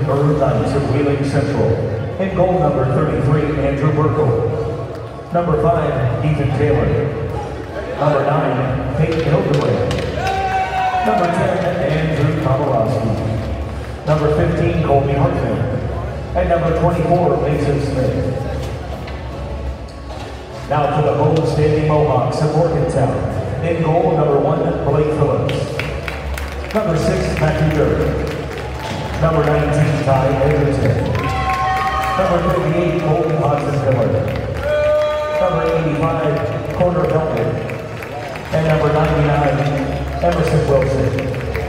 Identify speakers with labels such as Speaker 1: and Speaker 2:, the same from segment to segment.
Speaker 1: Wittenberg Knights of Wheeling Central. In goal number 33, Andrew Burkle. Number 5, Ethan Taylor. Number 9, Peyton Hildebrand. Number 10, Andrew Komorowski. Number 15, Colby Hartman. And number 24, Mason Smith. Now for the home-standing Mohawks of Morgantown. In goal, number 1, Blake Phillips. Number 6, Matthew Dirk. Number 19, Ty Edgerton. Number 58, Colton Hodgson-Miller. Number 85, Corner Helmet. And number 99, Emerson Wilson.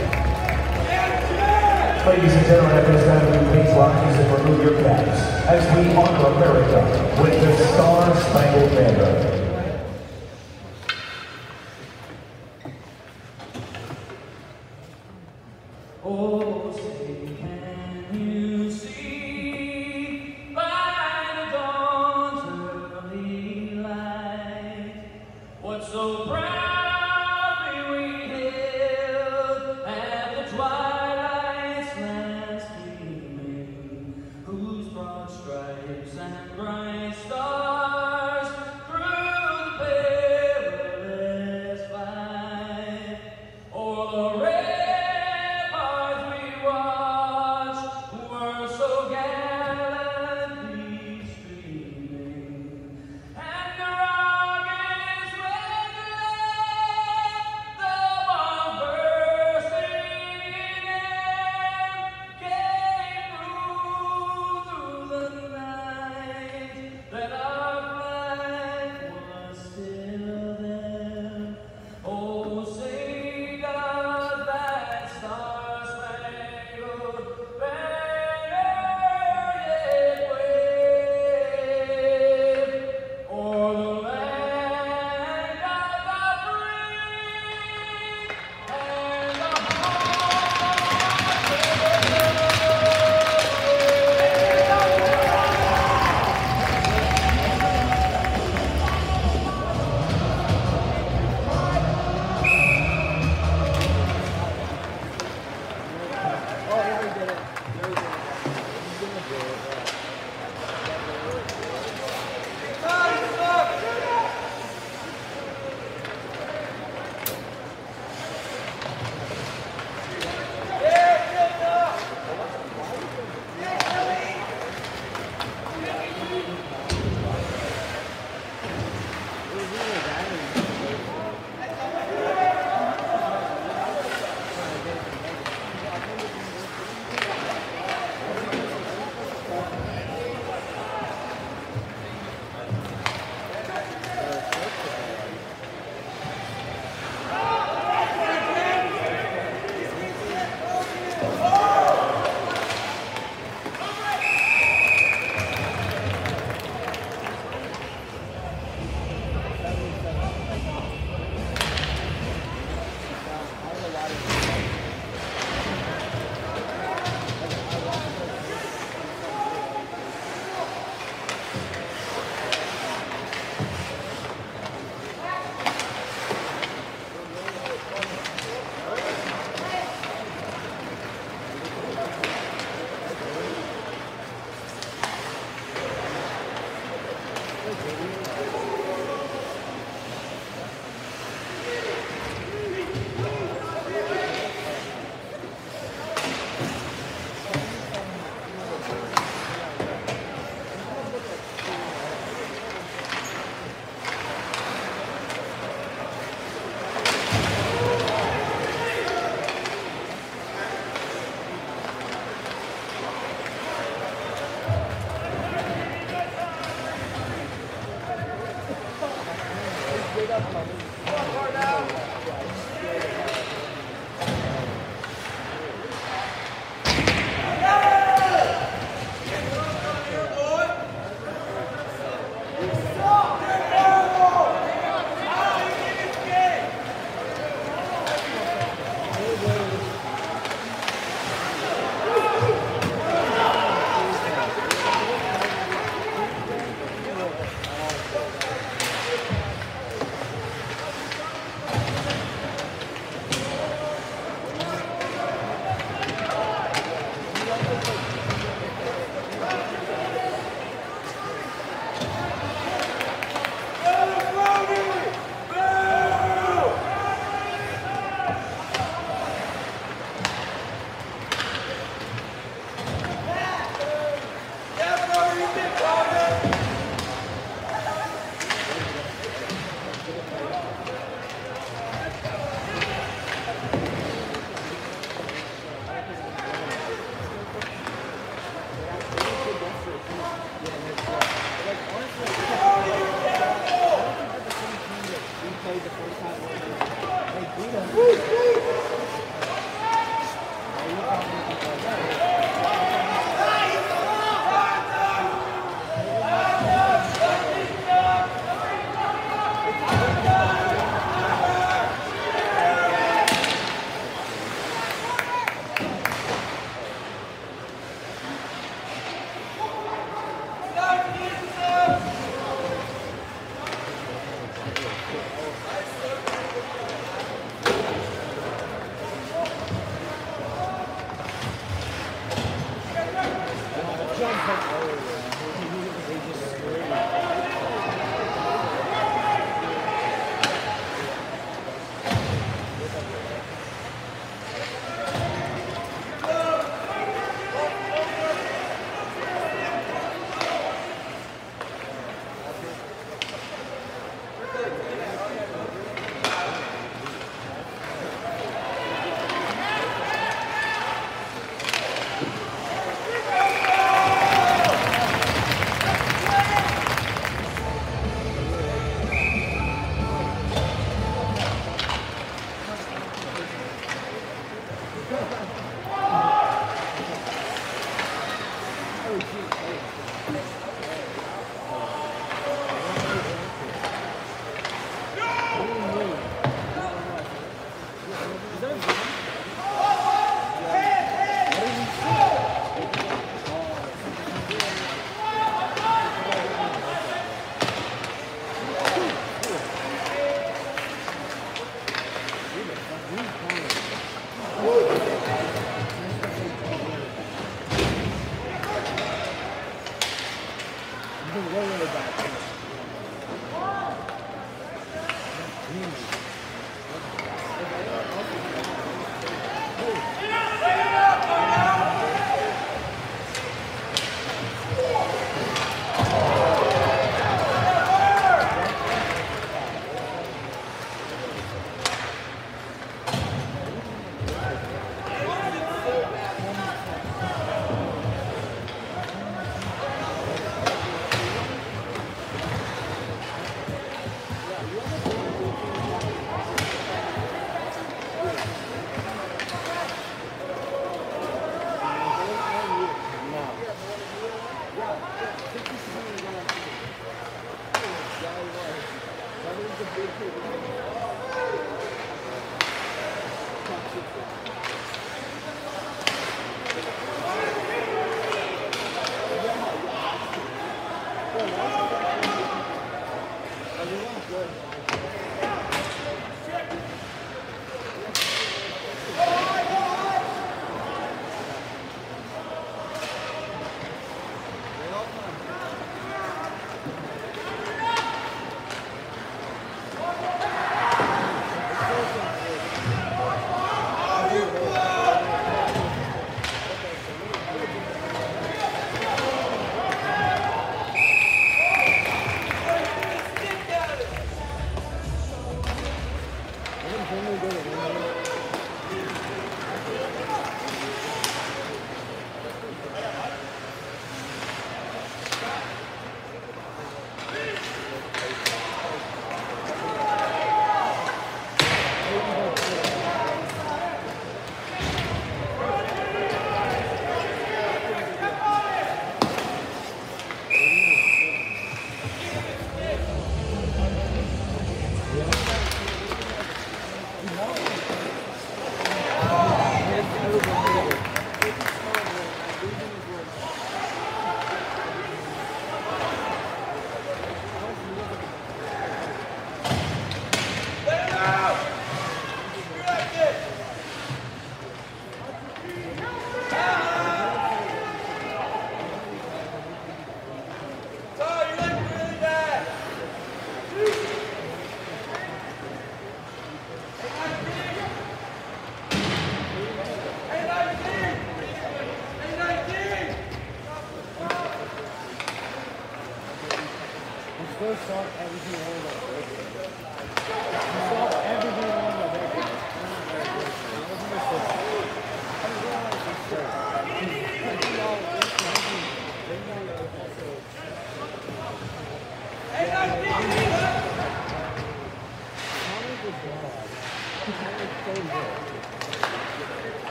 Speaker 1: Ladies and gentlemen, at this time, we please rise and remove your caps as we honor America with the Star-Spangled Banner.
Speaker 2: Oh, say, can you see by the dawn's early light what so proudly we hailed at the twilight's last gleaming, whose broad stripes and bright stars through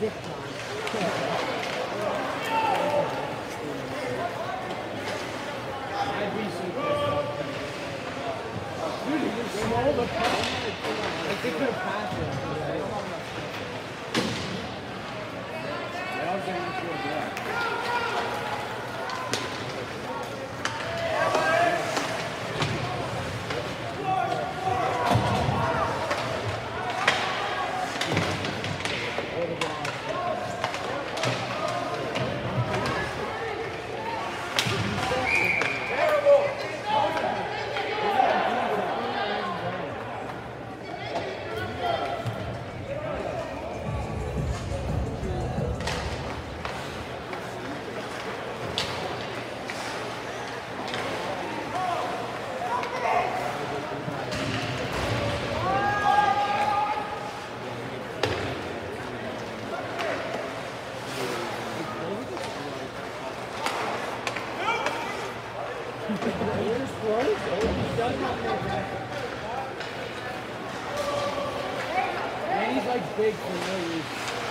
Speaker 3: Big for no reason.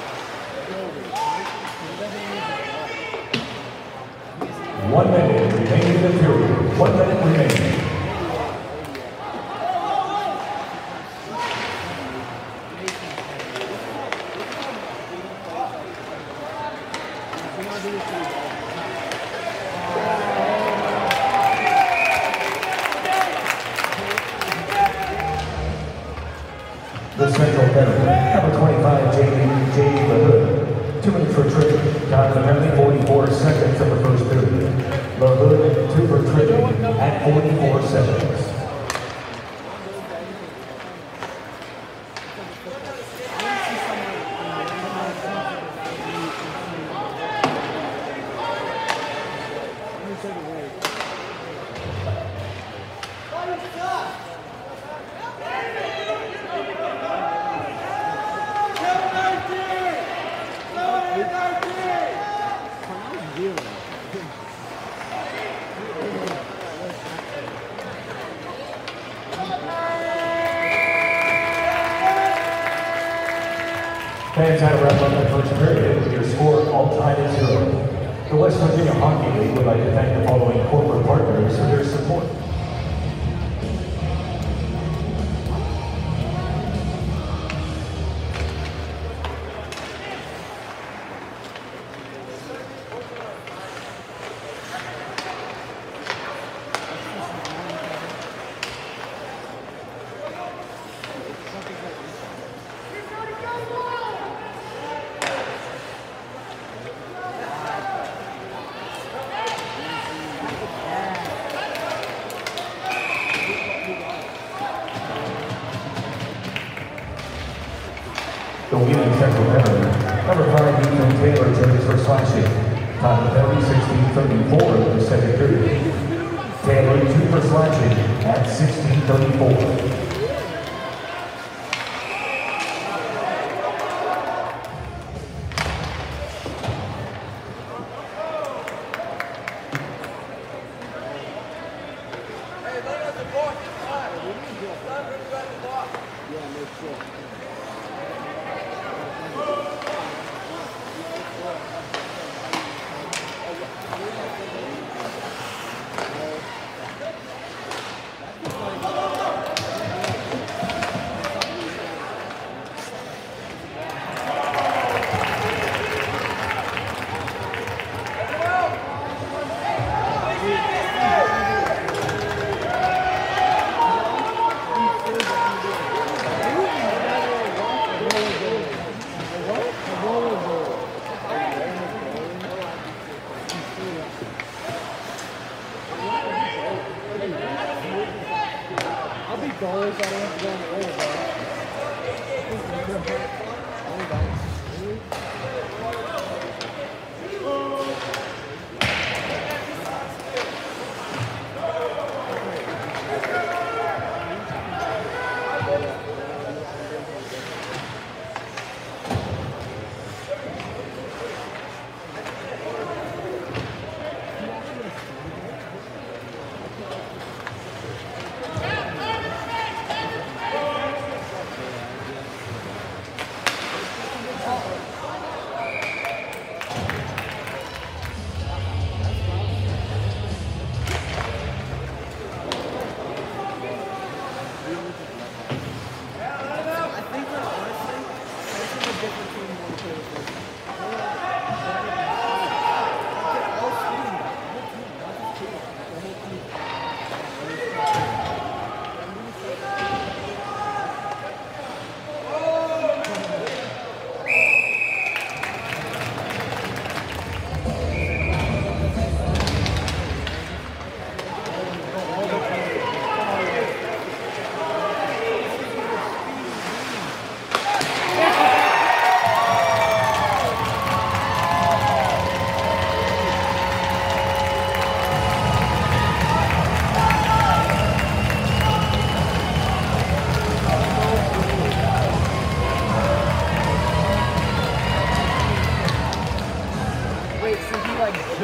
Speaker 1: 1 minute remaining in the period. 1 minute remaining. The central penalty, number 25, J.D. LaHood. 2 minutes for tripping. Time of the penalty, 44 seconds of the first period. LaHood, 2 for tripping at 44 seconds. Fans had a wrap up the first period with your score all tied at 0. The West Virginia Hockey League would like to thank the following corporate partners for their support. The winning central penalty, number 5, Ethan Taylor turns for slashing. Time of penalty, 16:34 in the second period. Taylor 2 for slashing at 16:34.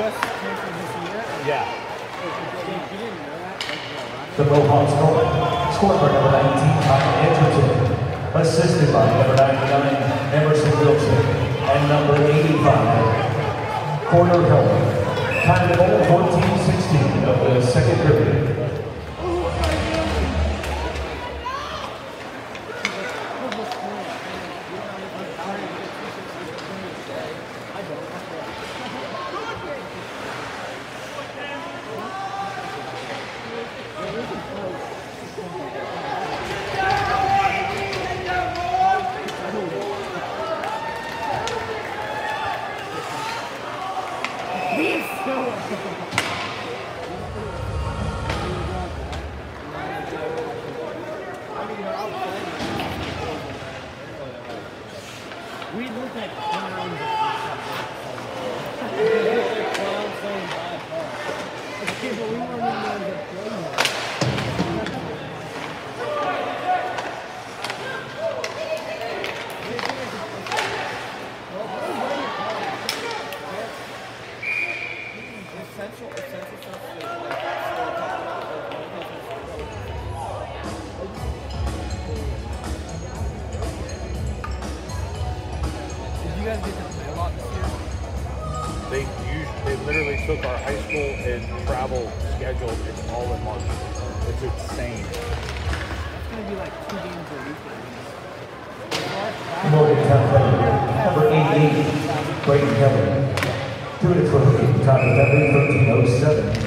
Speaker 3: Yeah.
Speaker 1: The Mohawks scored by number 19, Ty Edgerton, assisted by number 99, Emerson Wilson, and number 85, Corner Heller. Time of goal, 14-16 of the second period.
Speaker 4: We look like clowns. Okay, but we weren't even able to play that.
Speaker 3: They literally took our high school and travel schedule. It's all in March. It's insane.
Speaker 4: It's gonna be like 2 games a week.
Speaker 1: Morgantown player, number 88, Braden Kelly. 2 minutes for hooking, time of every 13:07.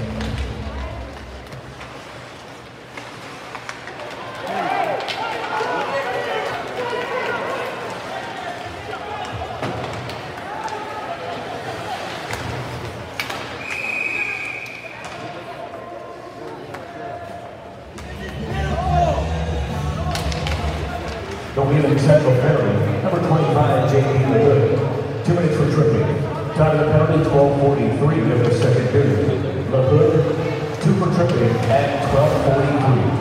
Speaker 1: The Wheeling Central penalty, number 25, J.D. LaHood. 2 minutes for tripping. Time of the penalty, 12:43 of the second period. LaHood, 2 for tripping at 12:43.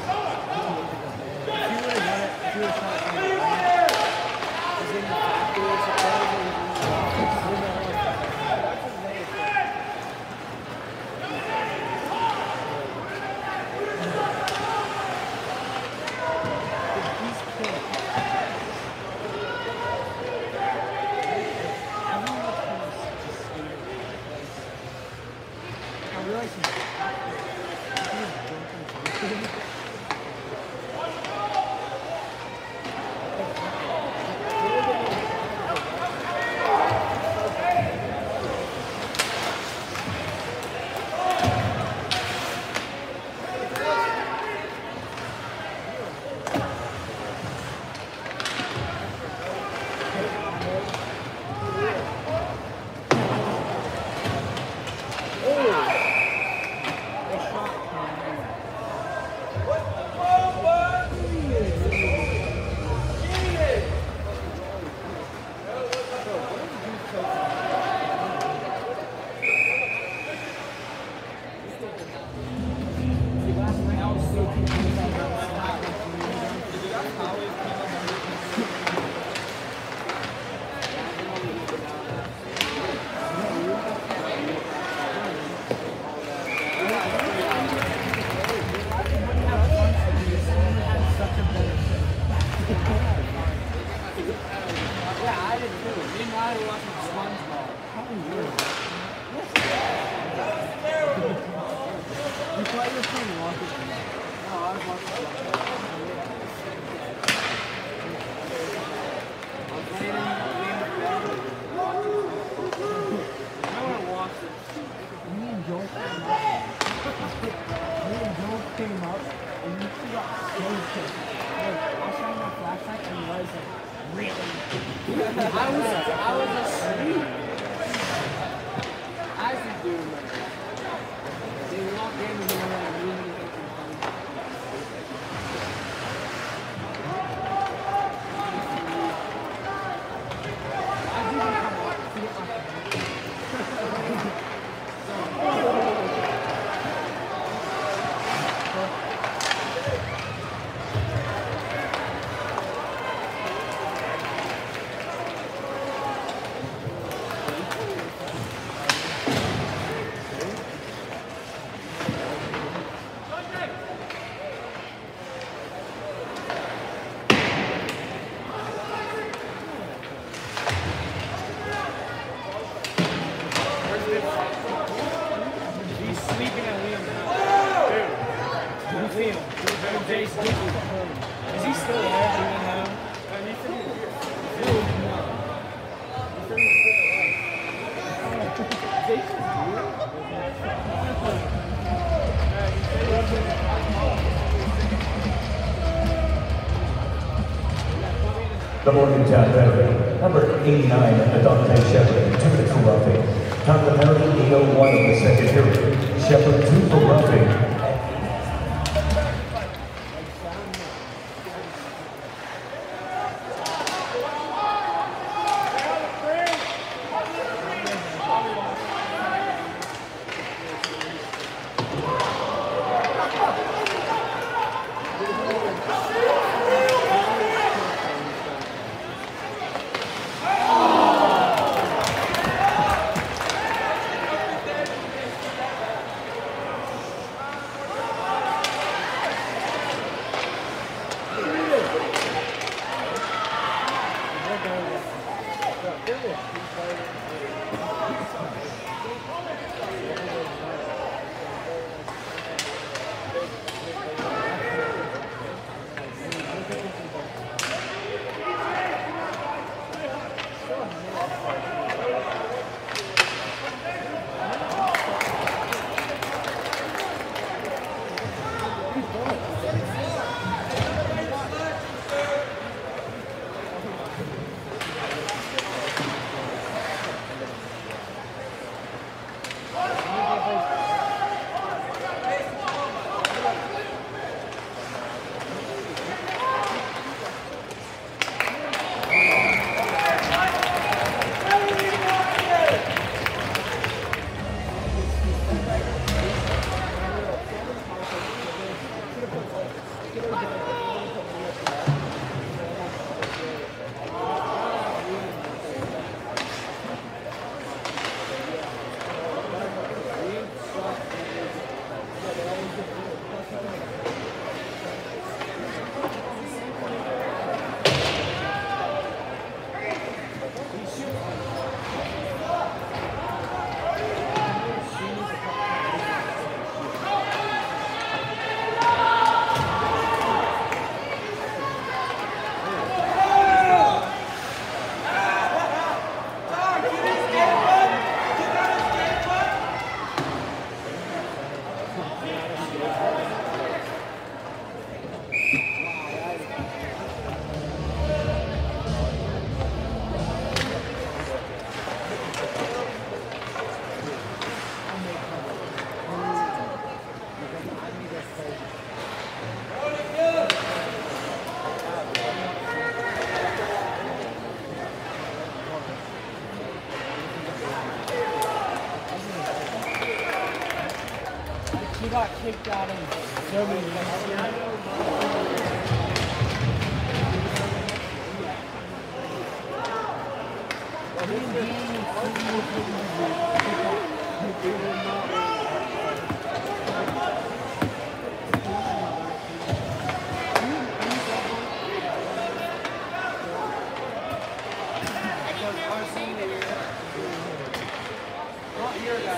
Speaker 4: Factory night watching SpongeBob. How weird. You thought you were playing Rocket League? No, I was watching SpongeBob. I was laying in the bed, watching SpongeBob. I want to watch this. Me and Joel came up. And you got so pissed. I was trying my flashlight and I was like, really? I was asleep. I should do like that. They walked in and they were like, really making fun. I didn't come up to get my
Speaker 1: The Morgantown veteran, number 89, Adante Shepard, 2 for roughing. Time of the penalty, 8:01 of the second period. Shepard 2 for roughing.
Speaker 4: He got kicked out of so many
Speaker 2: Our senior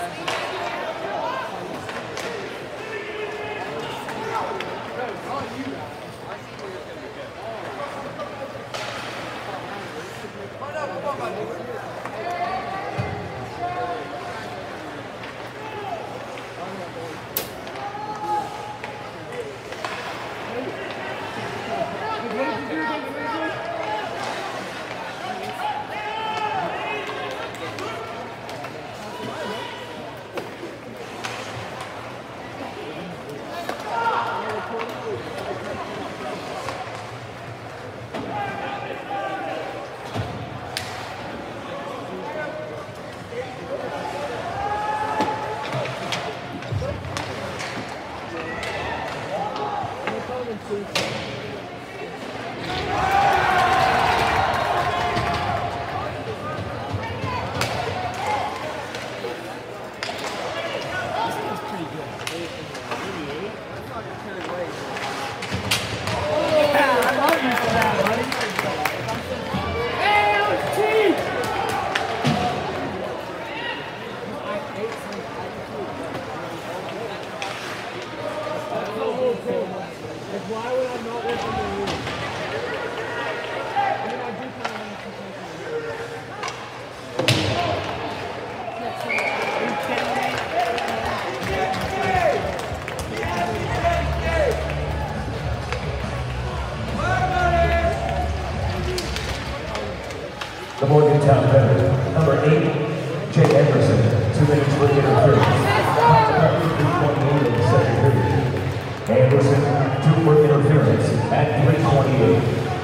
Speaker 1: The Morgantown veteran, number 8, Jay Anderson, 2 minutes for interference. 3:28 in the second period. Anderson, 2 for interference at 3:28.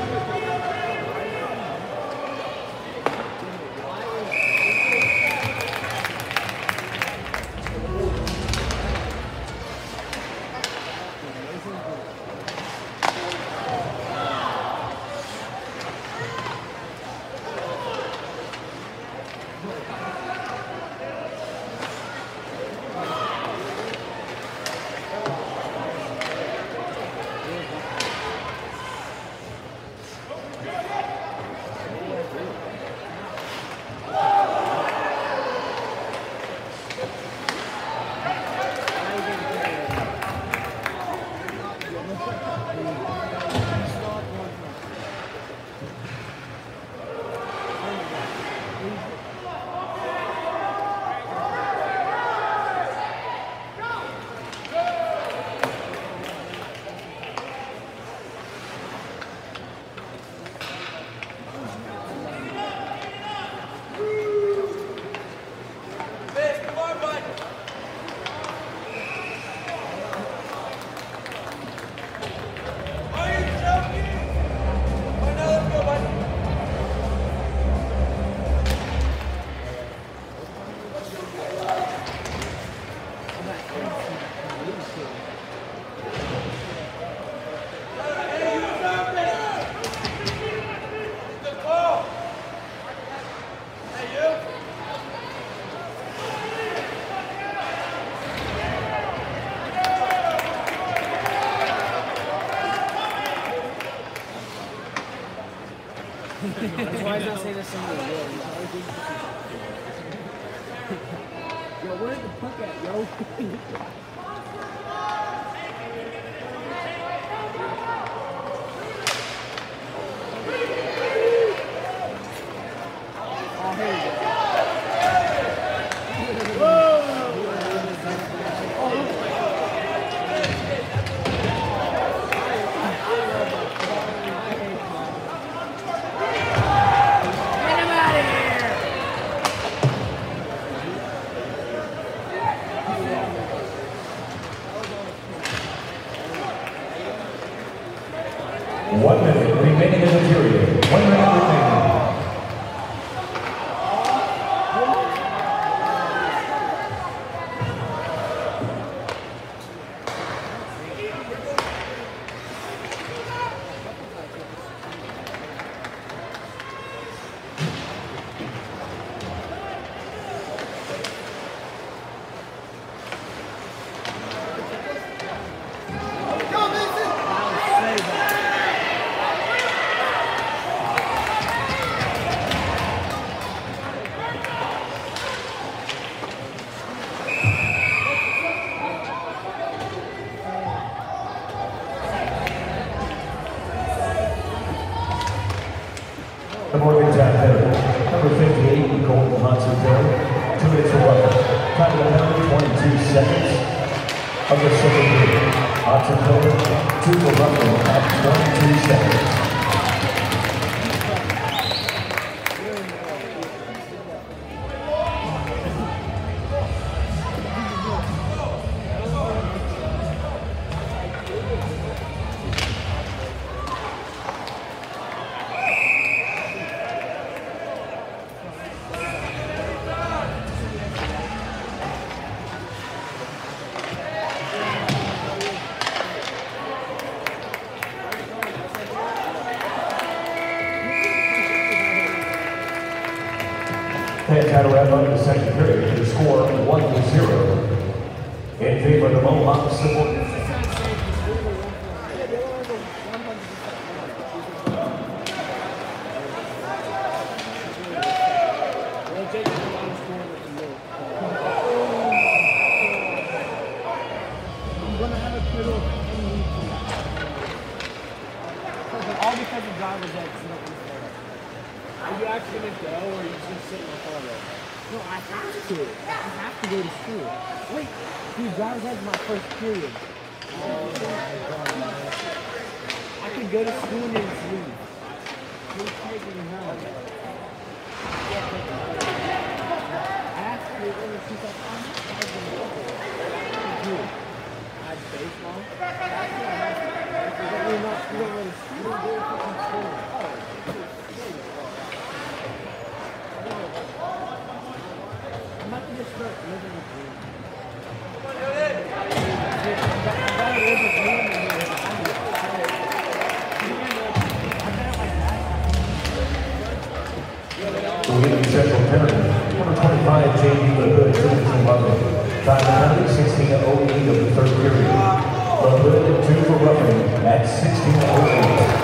Speaker 4: That's why he's not saying this somewhere. Yo, where's the puck at, yo? Oh, here we go.
Speaker 1: The Morgantown hitter, number 58, Colton Huntsville, 2 minutes for roughing. Time of the penalty, 22 seconds of the second period. Huntsville, 2 for roughing at 22 seconds. And try to wrap up the second period. The score 1-0 in favor of the Mohawks.
Speaker 4: All because of driver's ed. Are you actually going to go, or are you just sitting on the car? No, I have to. I have to go to school. Wait, dude, driver's ed's my first period. Oh my God. I could go to school and then just leave. Who's taking me home? I have to go to school. I had baseball. You're not going to school. I'm about to just start living with you.
Speaker 1: Leading Central Penalty, number 25, J.D. LaHood, 2 minutes in roughing. Time of penalty, 16:08 of the third period. LaHood, 2 for roughing at 16:08.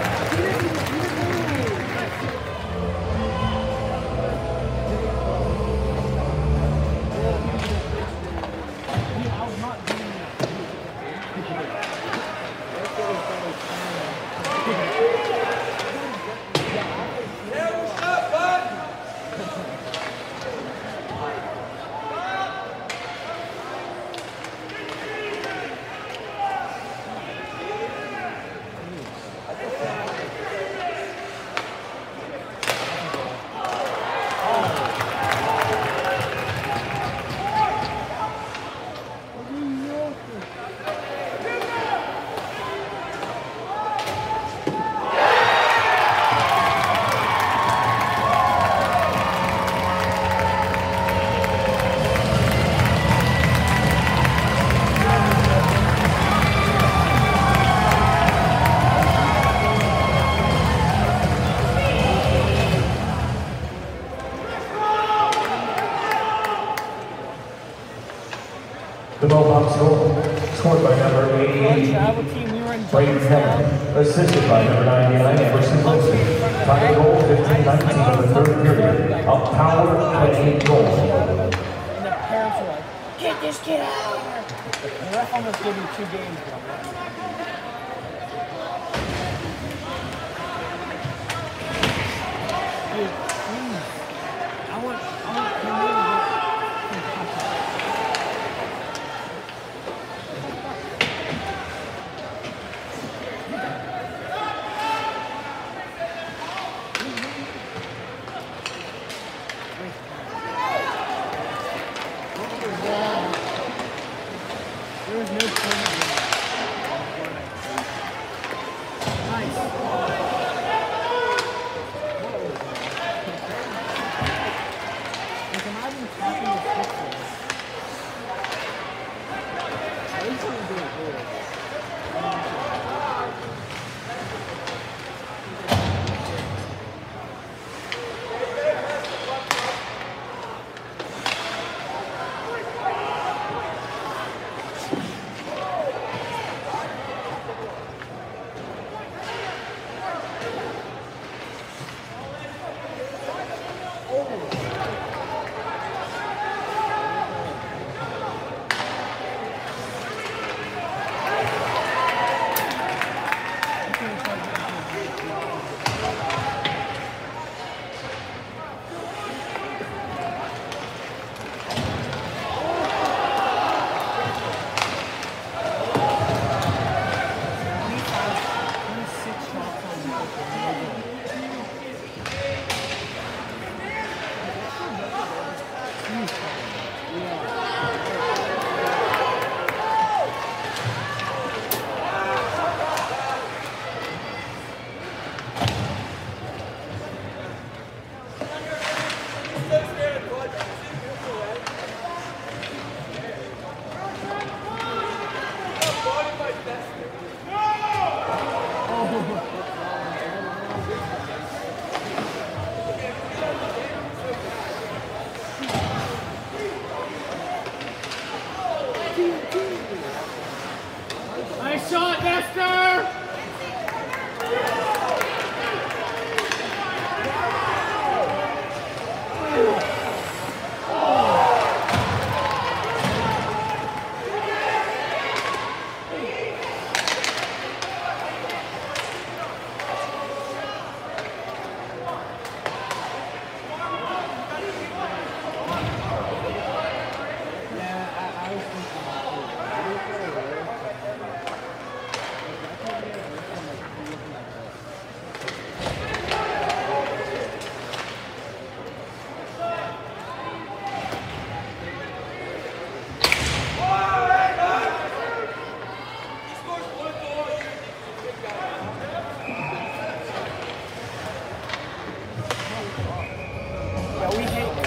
Speaker 1: The Mohawks goal, scored by number 88, Brayden Heller, assisted by number 99, Emerson Wilson. Time of goal, 15-19 of the third period, a power play goal.
Speaker 4: And the parents are like, get this kid out of here! The ref almost gave me 2 games, bro. Dude, please. I want There was no point in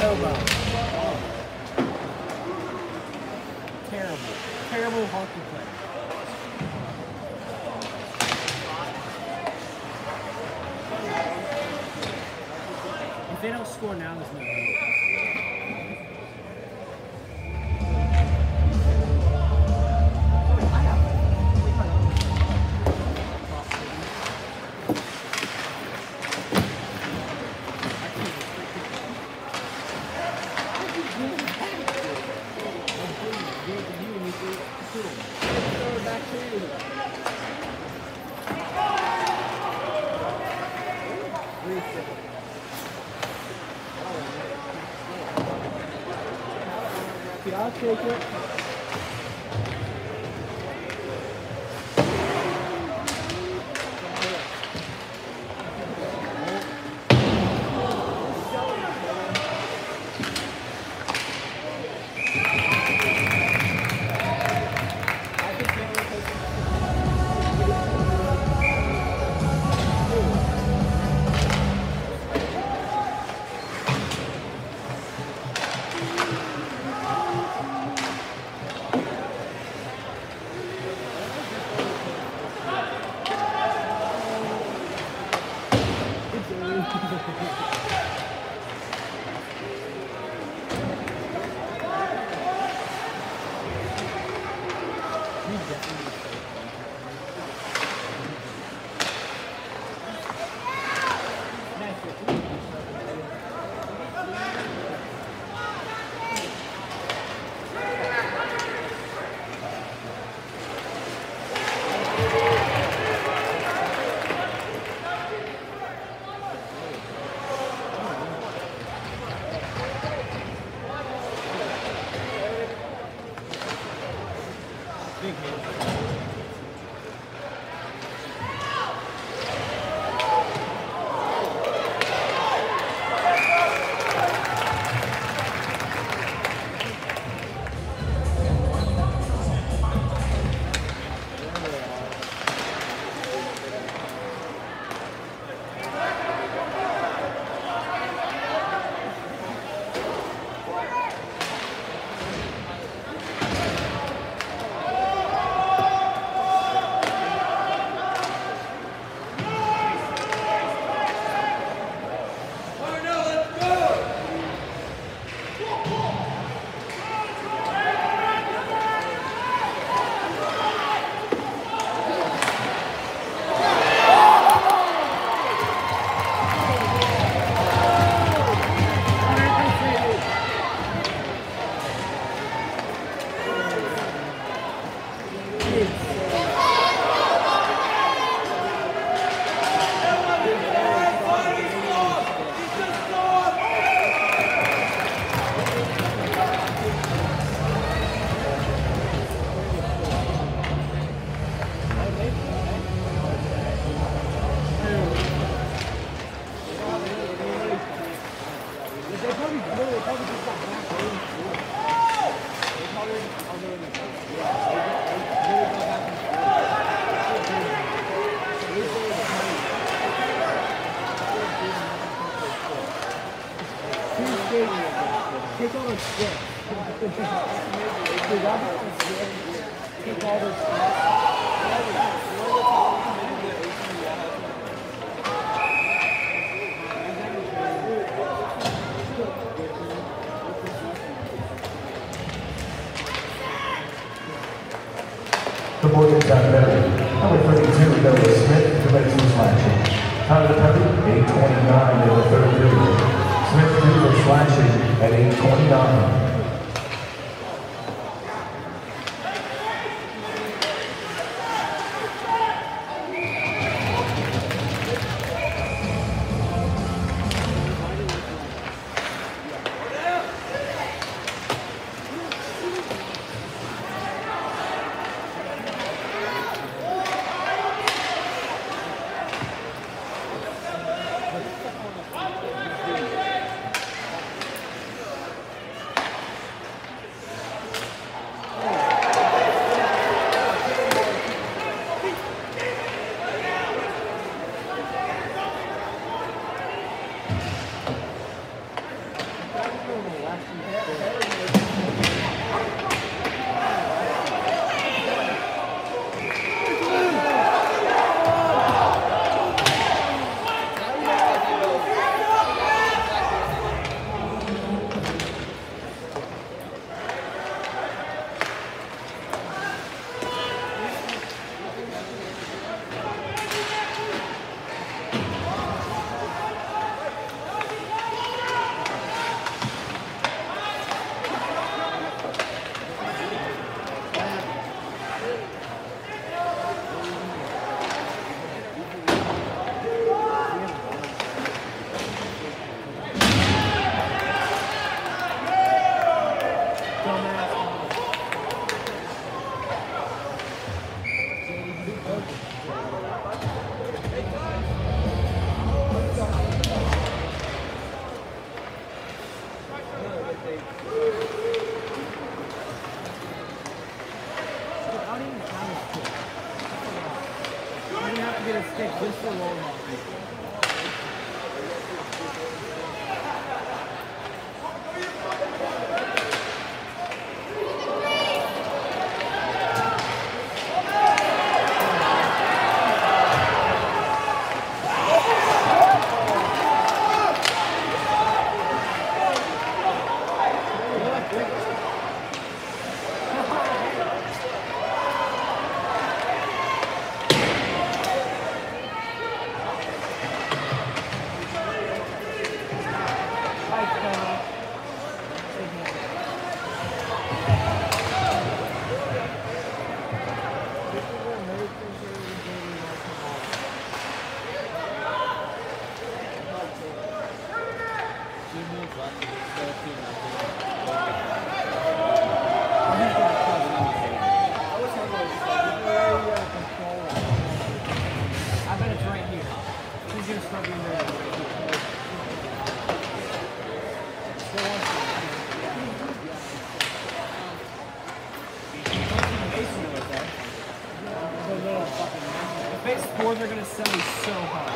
Speaker 4: elbow. Terrible. Terrible hockey play. If they don't score now, there's no hope. I'll take it. Take all those steps. Take all those
Speaker 1: The Morgantown veteran, number 32, Douglas Smith, commences his slashing. Tyler Pepper, 8:29 in the third period. Smith due for slashing at 8:29.
Speaker 4: bet it's right here. He's gonna start being there right here. Still wants to. The base fours are gonna sell me so hard.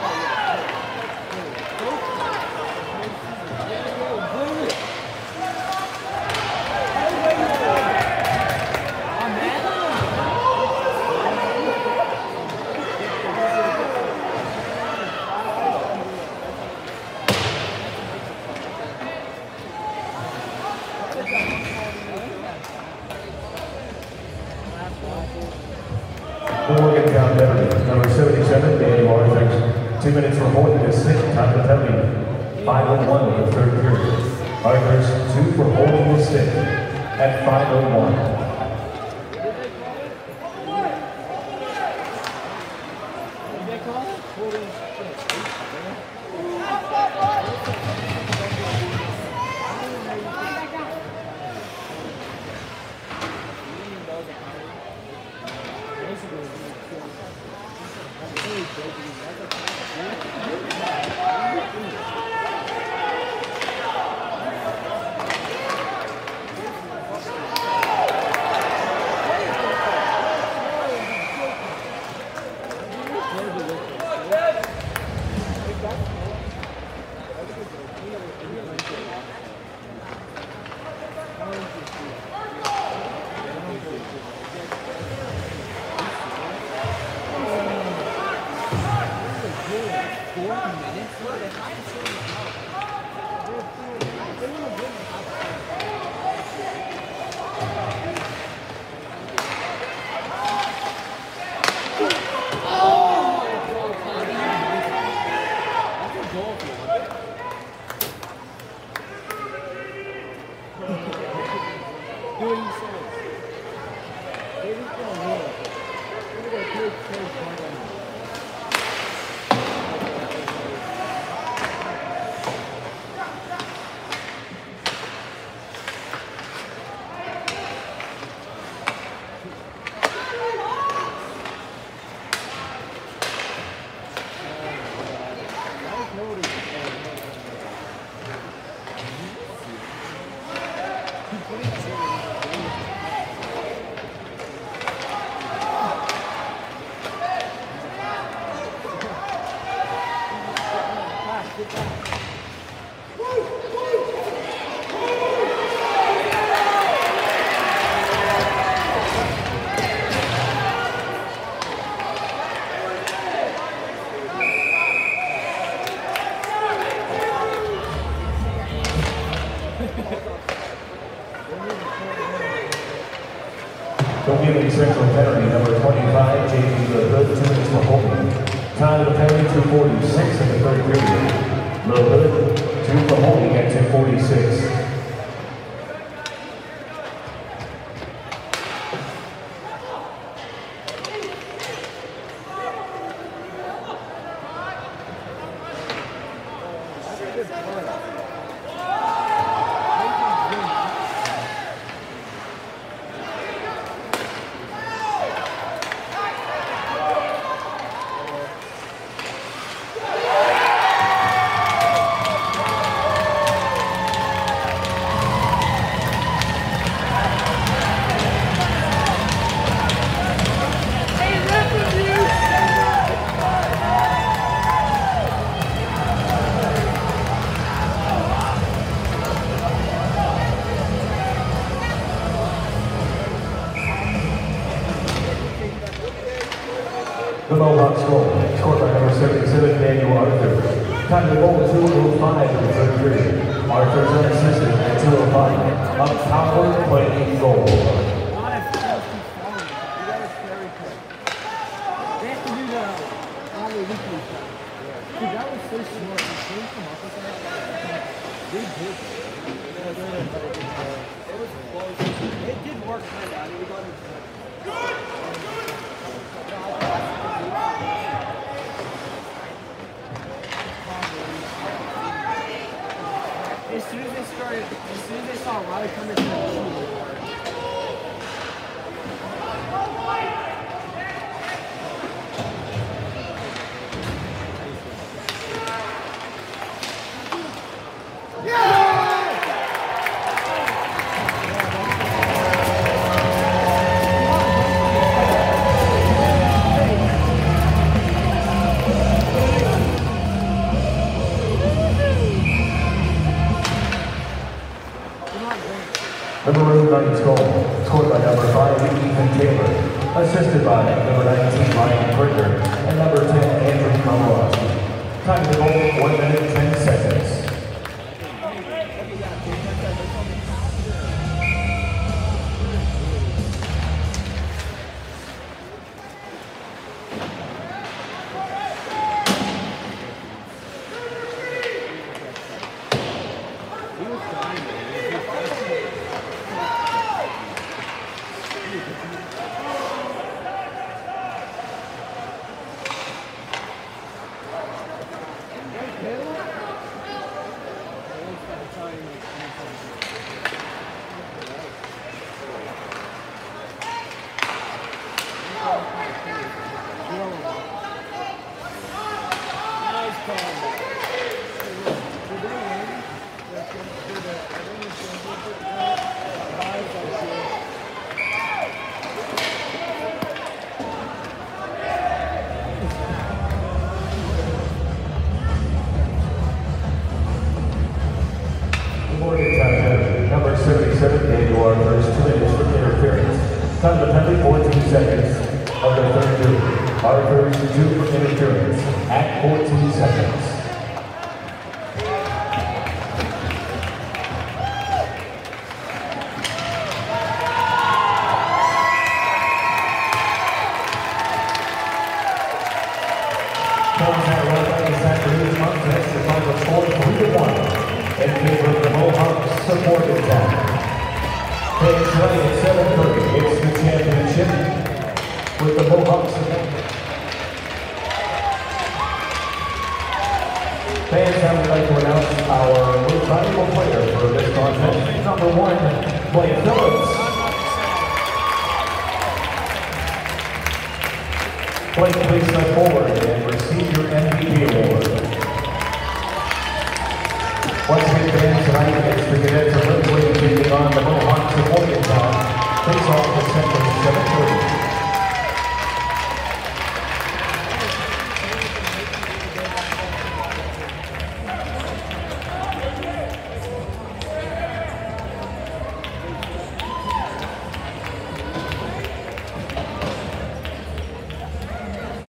Speaker 1: Morgantown Beverly, number 77, Daniel Arthurs. 2 minutes for holding the sixth time of penalty. 5:01 in the third period. Arthurs 2 for holding the stick at 5:01. Community Central penalty number 25, J.D. LaHood, 2 minutes for holding. Time of the penalty 2:46 in the third period. LaHood, 2 for holding at 2:46. The Mohawks score, scored by number 77, Daniel Arthurs. Time to goal 2:05 in the third period. Arthurs unassisted at 2:05. Up power playing goal.
Speaker 4: It did work kind of. I mean, we got it. As soon as they start started, as soon as they saw Riley coming to the shoot.
Speaker 1: Number 9's goal, scored by number 5, Ethan Taylor, assisted by number 19, Ryan Bricker, and number 10, Andrew Komorowski. Time to goal, 1 minute, 10 seconds. Number 77, Daniel Arthur's 2 minutes for interference. Time to penalty, 14 seconds of the third due. Arthur's 2 for interference at 14 seconds. This afternoon's contest, the final score 3-1 in favor of the Mohawks supporting town. Thanks tonight at 7:30, it's the championship with the Mohawks supporting. Fans, I would like to announce our most valuable player for this contest. Number 1, Blake Phillips. Blake, please step forward and receive your MVP award. Once again, fans, tonight it's the Cadets of Lindsley taking on the Mohawks supporting town. Face off the Central 7:30.